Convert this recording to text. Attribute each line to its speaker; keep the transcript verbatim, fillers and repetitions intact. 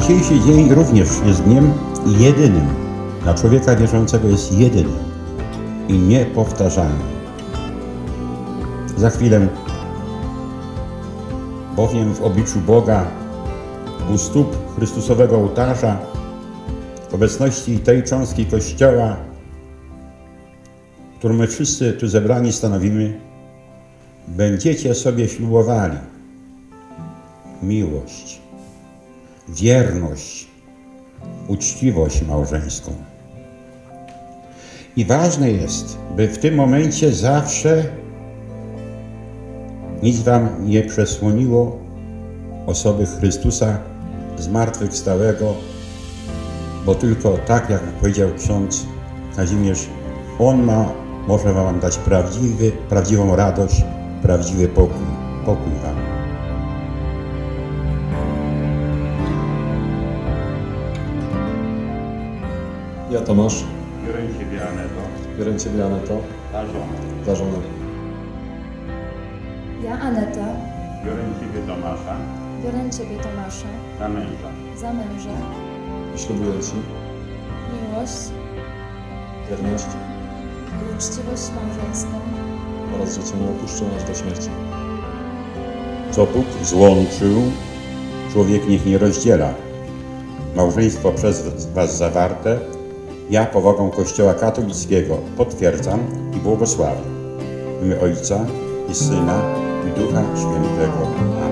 Speaker 1: Dzisiejszy dzień również jest dniem jedynym. Dla człowieka wierzącego jest jedynym i niepowtarzalnym. Za chwilę, bowiem w obliczu Boga, u stóp Chrystusowego ołtarza, w obecności tej cząstki Kościoła, którą my wszyscy tu zebrani stanowimy, będziecie sobie ślubowali miłość, wierność, uczciwość małżeńską. I ważne jest, by w tym momencie zawsze nic wam nie przesłoniło osoby Chrystusa zmartwychwstałego, bo tylko tak, jak powiedział ksiądz Kazimierz, On ma, może wam dać prawdziwy, prawdziwą radość, prawdziwy pokój. Pokój wam.
Speaker 2: Ja, Tomasz,
Speaker 1: Biorę Ciebie, Aneto,
Speaker 2: biorę Ciebie, Aneto,
Speaker 1: za żonę.
Speaker 2: za żonę.
Speaker 3: Ja, Aneta,
Speaker 1: Biorę Ciebie, Tomasza,
Speaker 3: biorę Ciebie, Tomasza,
Speaker 1: za męża.
Speaker 3: za męża,
Speaker 2: I ślubuję Ci
Speaker 3: miłość
Speaker 2: wierność
Speaker 3: i uczciwość małżeńską,
Speaker 2: oraz że Cię nie opuszczę aż do śmierci.
Speaker 1: Co Bóg złączył, człowiek niech nie rozdziela. Małżeństwo przez was zawarte, ja powagą Kościoła katolickiego potwierdzam i błogosławię. W imię Ojca i Syna i Ducha Świętego. Amen.